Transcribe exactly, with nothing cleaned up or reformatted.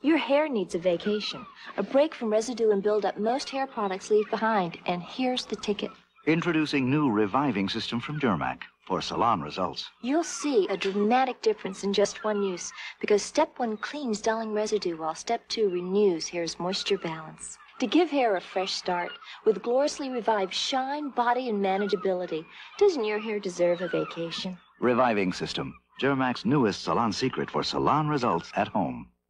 Your hair needs a vacation, a break from residue and buildup most hair products leave behind, and here's the ticket. Introducing new reviving system from Jhirmack for salon results. You'll see a dramatic difference in just one use, because step one cleans dulling residue, while step two renews hair's moisture balance. To give hair a fresh start, with gloriously revived shine, body, and manageability, doesn't your hair deserve a vacation? Reviving system, Jhirmack's newest salon secret for salon results at home.